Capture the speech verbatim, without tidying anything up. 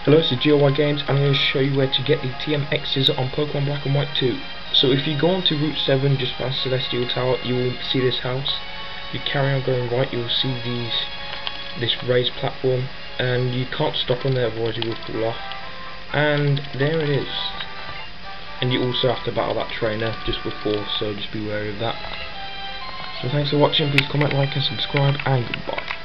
Hello, this is G O Y Games. I'm going to show you where to get the T M X-Scissor on Pokemon Black and White two. So if you go on to Route seven just past Celestial Tower, you will see this house. You carry on going right, you will see these this raised platform, and you can't stop on there otherwise you will fall off. And there it is. And you also have to battle that trainer just before, so just be wary of that. So thanks for watching, please comment, like and subscribe, and goodbye.